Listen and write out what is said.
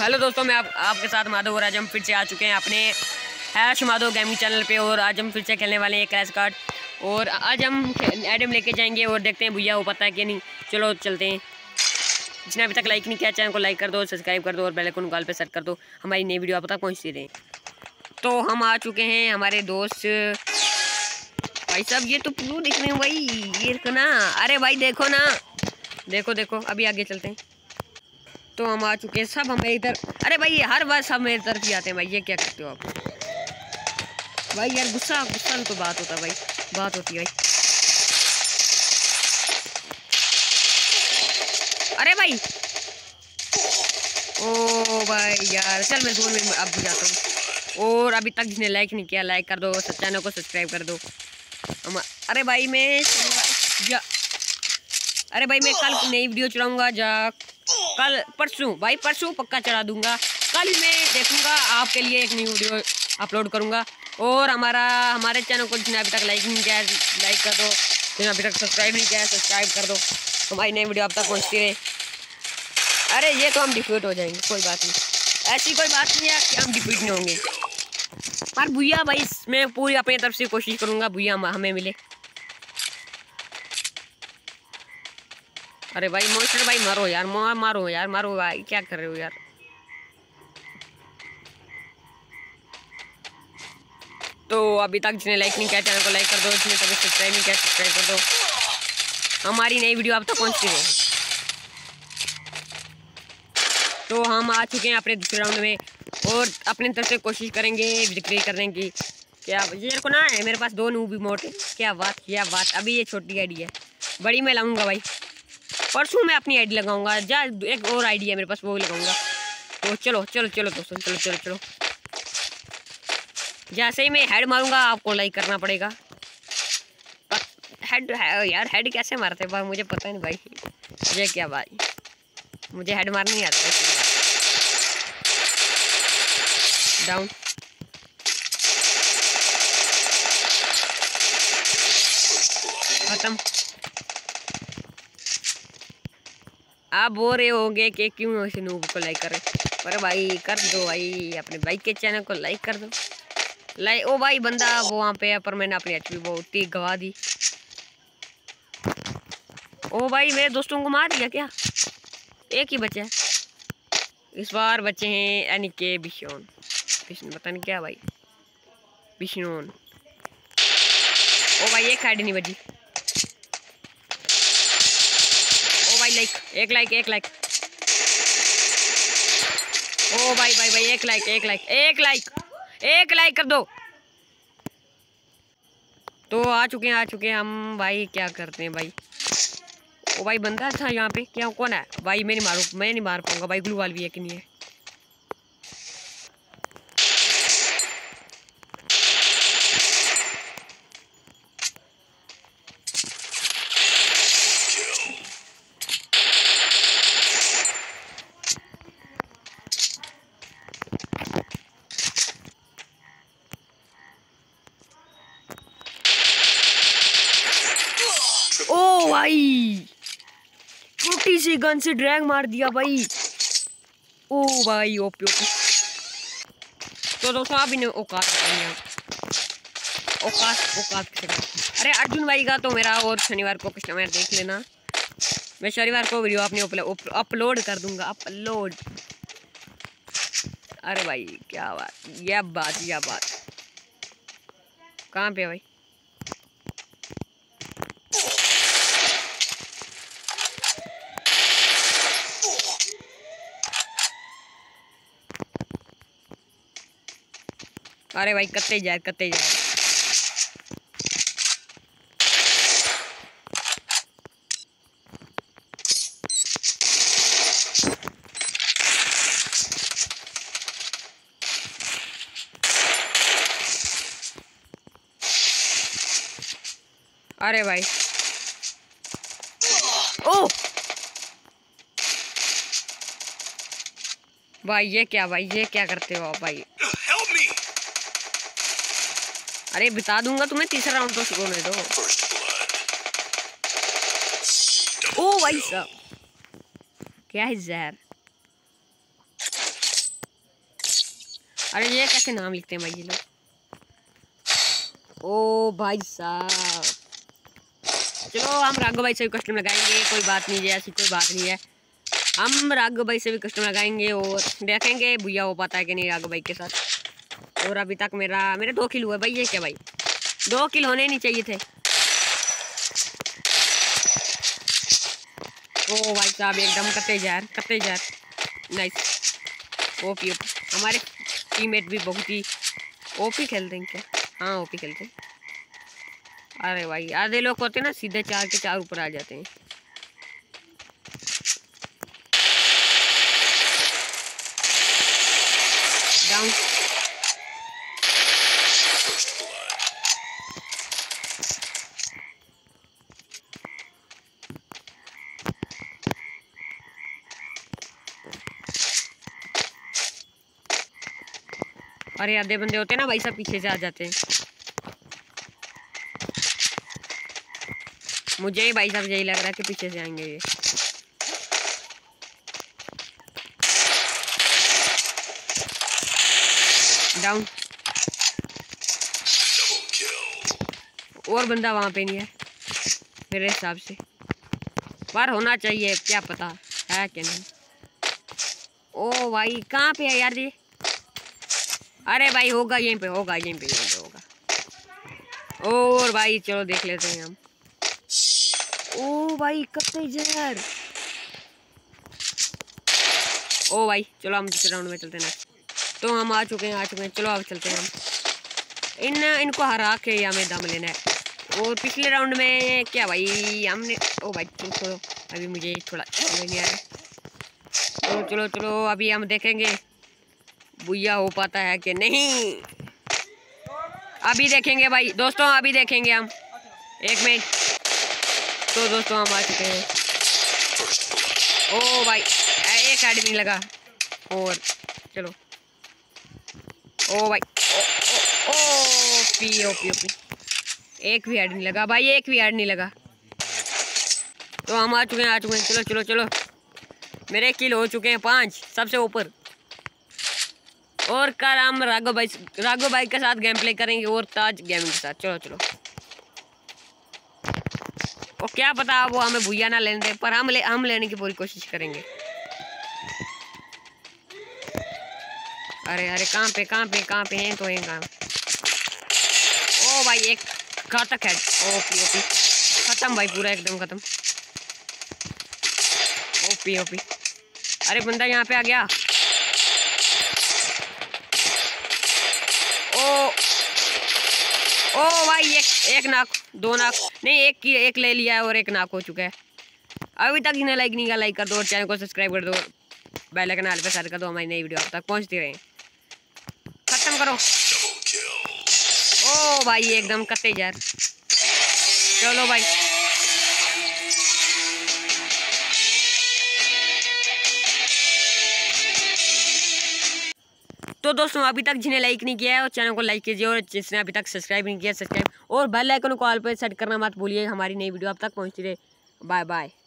Hello दोस्तों, मैं आपके साथ माधव और आज हम फिर से आ चुके हैं अपने हैश माधव गेमिंग चैनल पे। और आज हम फिर से खेलने वाले हैं क्रैश कार्ड। और आज हम एडम लेके जाएंगे और देखते हैं भैया वो पता है कि नहीं। चलो चलते हैं। जिसने अभी तक लाइक नहीं किया चैनल को लाइक कर दो, सब्सक्राइब कर दो और बेल आइकन कॉल पे सेट कर दो। हमारी नई वीडियो आप तक पहुँचती रहे। तो हम आ चुके हैं हमारे दोस्त भाई साहब। ये तो प्रो दिख रहे हैं भाई, ये ना। अरे भाई देखो ना, देखो देखो अभी आगे चलते हैं। तो हम आ चुके हैं, सब हमें इधर। अरे भाई हर बार सब मेरी तरफ ही आते हैं भाई, ये क्या करते हो आप भाई? यार गुस्सा गुस्सा तो बात होता है भाई, बात होती है भाई। अरे भाई ओ भाई यार, चल मैं जोन में अब भी जाता हूँ। और अभी तक जिसने लाइक नहीं किया लाइक कर दो, चैनल को सब्सक्राइब कर दो। अरे भाई अरे भाई मैं कल नई वीडियो चलाऊंगा कल परसों भाई, परसों पक्का चला दूंगा। कल मैं देखूंगा आपके लिए एक न्यू वीडियो अपलोड करूंगा। और हमारे चैनल को जिसने अभी तक लाइक नहीं किया लाइक कर दो, जिसने अभी तक सब्सक्राइब नहीं किया सब्सक्राइब कर दो। हमारी नई वीडियो आप तक पहुंचती रहे। अरे ये तो हम डिफीट हो जाएंगे, कोई बात नहीं, ऐसी कोई बात नहीं है कि हम डिफीट नहीं होंगे। पर भैया भाई मैं पूरी अपनी तरफ से कोशिश करूँगा भैया हमें मिले। अरे भाई मोस्टर भाई मारो यार, मारो यार, मारो भाई, क्या कर रहे हो यार? तो अभी तक जिसने लाइक नहीं किया चैनल को लाइक कर दो, जिसने कभी सब्सक्राइब नहीं किया सब्सक्राइब कर दो। हमारी नई वीडियो आप तक पहुंचती रहे। तो हम आ चुके हैं अपने दूसरे राउंड में और अपने तरफ से कोशिश करेंगे विक्ट्री करने की। क्या ये को ना है मेरे पास 2 नूब इमोट। क्या बात। अभी ये छोटी आईडी है, बड़ी मैं लाऊंगा भाई। परसों मैं अपनी आईडी लगाऊंगा, एक और आईडी है मेरे पास, वो भी लगाऊंगा। तो चलो चलो चलो दोस्तों, चलो चलो चलो। जैसे ही मैं हेड मारूंगा आपको लाइक करना पड़ेगा। हेड यार, हेड कैसे मारते भाई मुझे पता नहीं भाई। ये क्या भाई, मुझे हेड मारना नहीं आता भाई। डाउन। खत्म। आप बोल रहे होंगे कि क्यों इस नूब को लाइक कर रहे, पर भाई कर दो भाई, अपने भाई के चैनल को लाइक कर दो। लाइक ओ भाई बंदा वो वहाँ पे है, पर मैंने अपनी एचपी बहुत ही गवा दी। ओ भाई मेरे दोस्तों को मार दिया क्या? एक ही बचा है इस बार, बचे हैं यानी के बिशोन पता नहीं क्या भाई, बिशनोन। ओ भाई एक आईडी नहीं बची। ओ भाई एक लाइक। ओ भाई एक लाइक कर दो। तो आ चुके हैं हम भाई। क्या करते हैं भाई? ओ भाई बंदा था यहाँ पे, क्या कौन है भाई? मैं नहीं मार पाऊंगा भाई, ग्लू वाल भी है कि नहीं है। ओ भाई छोटी सी गन से ड्रैग मार दिया भाई। ओ भाई ओपी। तो दोस्तों आप इन्हें औकात अरे अर्जुन भाई का तो मेरा और शनिवार को कस्टमर देख लेना। मैं शनिवार को वीडियो अपने अपलोड कर दूंगा, अपलोड। अरे भाई क्या बात, यह बात कहाँ पे है भाई? अरे भाई कत्ते जाए। अरे भाई ओ भाई ये क्या करते हो भाई? अरे बता दूंगा तुम्हें, तीसरा राउंड तो शुरू होने दो। ओ भाई साहब क्या है जहर। अरे ये कैसे नाम लिखते हैं भाई ये लोग। ओ भाई साहब, चलो हम राघव भाई से भी कस्टम लगाएंगे, कोई बात नहीं है, ऐसी कोई बात नहीं है। हम राघव भाई से भी कस्टम लगाएंगे और देखेंगे भैया हो पाता है कि नहीं राघव भाई के साथ। और अभी तक मेरे 2 किल हुए भाई। ये क्या भाई, 2 किल होने नहीं चाहिए थे। ओ भाई साहब एकदम कते जार नाइस। ओपी हमारे टीममेट भी बहुत ही ओपी खेलते हैं क्या? हाँ ओपी खेलते हैं। अरे भाई आधे लोग होते हैं ना सीधे 4 के 4 ऊपर आ जाते हैं। डाउन। अरे आधे बंदे होते हैं ना भाई सब पीछे से आ जाते हैं। मुझे ही भाई साहब यही लग रहा है कि पीछे से आएंगे ये। डाउन। और बंदा वहां पे नहीं है मेरे हिसाब से, पर होना चाहिए, क्या पता है कि नहीं। ओ भाई कहाँ पे है यार ये? अरे भाई होगा यहीं पे होगा। और भाई चलो देख लेते हैं हम। ओ भाई कब यार। ओ भाई चलो हम दूसरे राउंड में चलते हैं ना। तो हम आ चुके हैं। चलो अब चलते हैं हम। इनको हरा के हमें दम लेना है। और पिछले राउंड में क्या भाई हमने, ओ भाई चलो अभी मुझे थोड़ा समझ नहीं आ रहा। तो चलो अभी हम देखेंगे भैया हो पाता है कि नहीं। अभी देखेंगे भाई दोस्तों, अभी देखेंगे हम। 1 मिनट। तो दोस्तों हम आ चुके हैं। ओ भाई एक हेड नहीं लगा। और चलो ओ भाई ओपी एक भी हेड नहीं लगा भाई, एक भी हेड नहीं लगा। तो हम आ चुके हैं। चलो मेरे किल हो चुके हैं 5 सबसे ऊपर। और कल हम राघव भाई के साथ गेम प्ले करेंगे और ताज गेमिंग के साथ। चलो और क्या पता वो हमें भूया ना लेने दे, पर हम लेने की पूरी कोशिश करेंगे। अरे कहाँ पे हैं तो हैं कहाँ। ओ भाई एक घातक है। ओपी खत्म भाई, पूरा एकदम खत्म। ओपी अरे बंदा यहाँ पे आ गया। ओ भाई एक नाक 2 नाक नहीं, एक ले लिया है और 1 नाक हो चुका है। अभी तक इन्हें लाइक नहीं किया, लाइक कर दो और चैनल को सब्सक्राइब कर दो, बेल आइकन आल पे सेट कर दो, हमारी नई वीडियो आप तक पहुंचती रहे। खत्म करो। ओ भाई एकदम कते यार। चलो भाई तो दोस्तों अभी तक जिन्हें लाइक नहीं किया है और चैनल को लाइक कीजिए, और जिसने अभी तक सब्सक्राइब नहीं किया सब्सक्राइब, और बेल आइकन को ऑल पे सेट करना मत भूलिए। हमारी नई वीडियो आप तक पहुंचती रहे। Bye bye.